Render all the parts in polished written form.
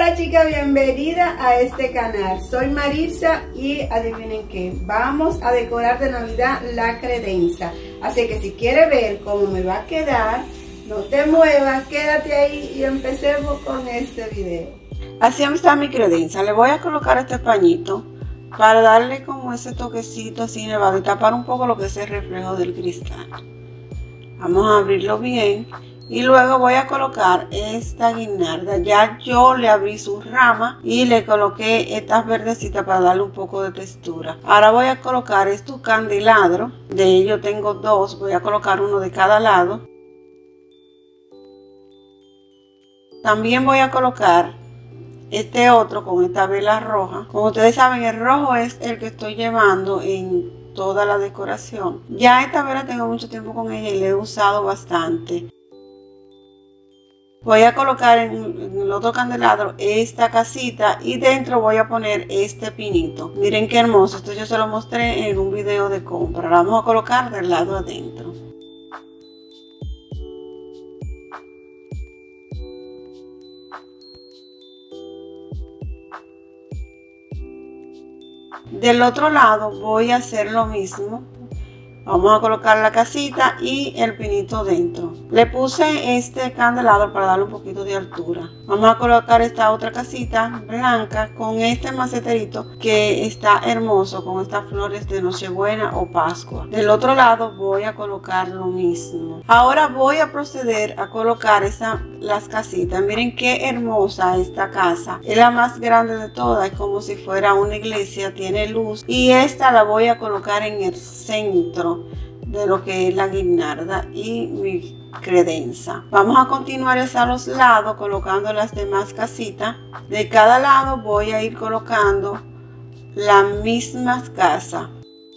Hola chicas, bienvenida a este canal. Soy Maritza y adivinen qué, vamos a decorar de Navidad la credenza. Así que si quieres ver cómo me va a quedar, no te muevas, quédate ahí y empecemos con este video. Así está mi credenza. Le voy a colocar este pañito para darle como ese toquecito así nevado y tapar un poco lo que es el reflejo del cristal. Vamos a abrirlo bien. Y luego voy a colocar esta guirnalda. Ya yo le abrí su rama y le coloqué estas verdecitas para darle un poco de textura. Ahora voy a colocar estos candelabros. De ellos tengo dos. Voy a colocar uno de cada lado. También voy a colocar este otro con esta vela roja. Como ustedes saben, el rojo es el que estoy llevando en toda la decoración. Ya esta vela tengo mucho tiempo con ella y la he usado bastante. Voy a colocar en el otro candelabro esta casita y dentro voy a poner este pinito. Miren qué hermoso, esto yo se lo mostré en un video de compra. Lo vamos a colocar del lado adentro. Del otro lado voy a hacer lo mismo. Vamos a colocar la casita y el pinito dentro. Le puse este candelabro para darle un poquito de altura. Vamos a colocar esta otra casita blanca con este maceterito que está hermoso con estas flores de Nochebuena o Pascua. Del otro lado voy a colocar lo mismo. Ahora voy a proceder a colocar las casitas. Miren qué hermosa esta casa. Es la más grande de todas, es como si fuera una iglesia, tiene luz. Y esta la voy a colocar en el centro de lo que es la guirnalda y mi credenza. Vamos a continuar hacia los lados colocando las demás casitas. De cada lado voy a ir colocando las mismas casas.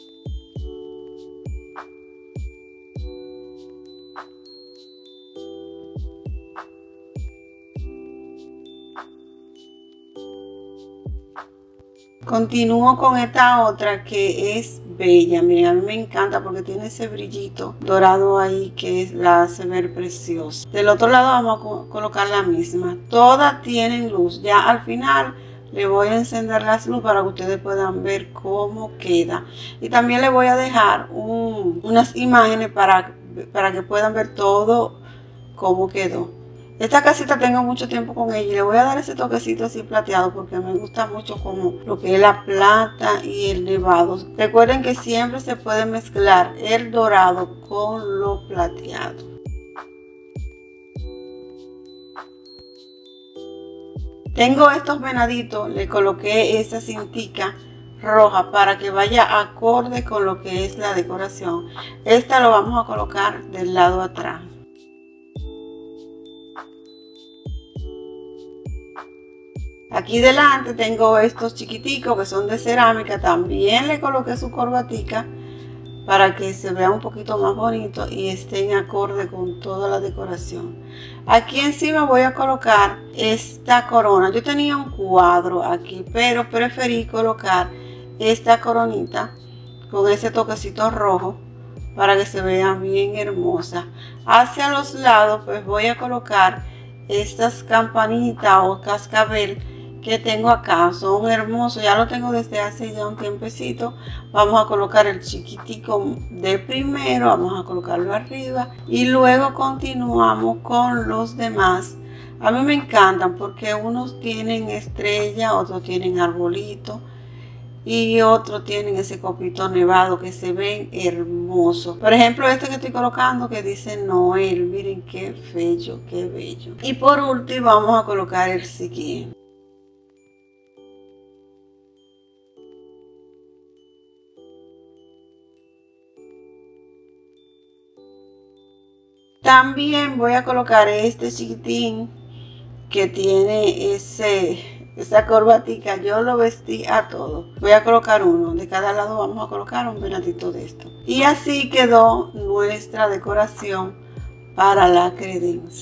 Continúo con esta otra que es bella. Miren, a mí me encanta porque tiene ese brillito dorado ahí que la hace ver preciosa. Del otro lado vamos a colocar la misma. Todas tienen luz. Ya al final le voy a encender las luces para que ustedes puedan ver cómo queda. Y también le voy a dejar unas imágenes para que puedan ver todo cómo quedó. Esta casita tengo mucho tiempo con ella y le voy a dar ese toquecito así plateado porque me gusta mucho como lo que es la plata y el nevado. Recuerden que siempre se puede mezclar el dorado con lo plateado. Tengo estos venaditos, le coloqué esa cintica roja para que vaya acorde con lo que es la decoración. Esta lo vamos a colocar del lado atrás. Aquí delante tengo estos chiquiticos que son de cerámica. También le coloqué su corbatica para que se vea un poquito más bonito y estén acorde con toda la decoración. Aquí encima voy a colocar esta corona. Yo tenía un cuadro aquí, pero preferí colocar esta coronita con ese toquecito rojo para que se vea bien hermosa. Hacia los lados pues voy a colocar estas campanitas o cascabel que tengo acá. Son hermosos, ya lo tengo desde hace ya un tiempecito. Vamos a colocar el chiquitico de primero, vamos a colocarlo arriba y luego continuamos con los demás. A mí me encantan porque unos tienen estrella, otros tienen arbolito y otros tienen ese copito nevado que se ven hermosos. Por ejemplo, este que estoy colocando que dice Noel, miren qué bello, qué bello. Y por último vamos a colocar el siguiente. También voy a colocar este chiquitín que tiene esa corbatica. Yo lo vestí a todo. Voy a colocar uno. De cada lado vamos a colocar un venadito de esto. Y así quedó nuestra decoración para la credenza.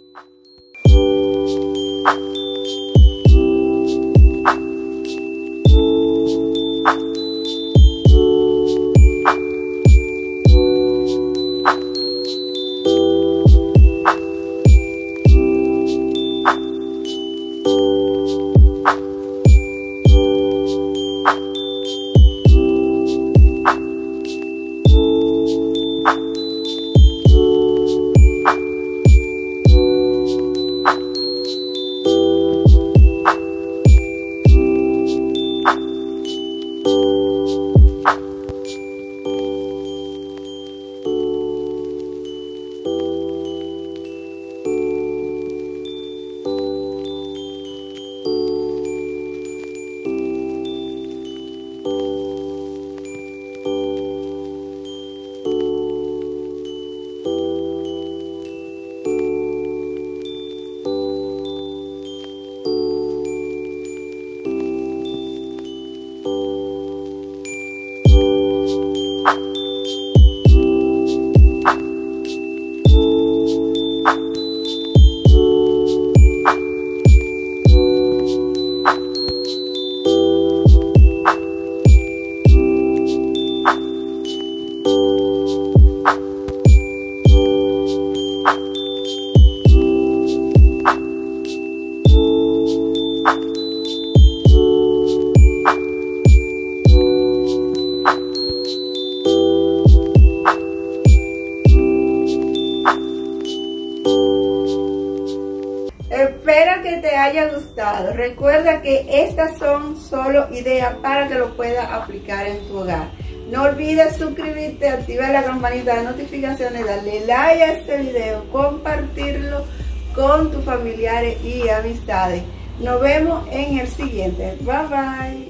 Espero que te haya gustado. Recuerda que estas son solo ideas para que lo puedas aplicar en tu hogar. No olvides suscribirte, activar la campanita de notificaciones, darle like a este video, compartirlo con tus familiares y amistades. Nos vemos en el siguiente. Bye bye.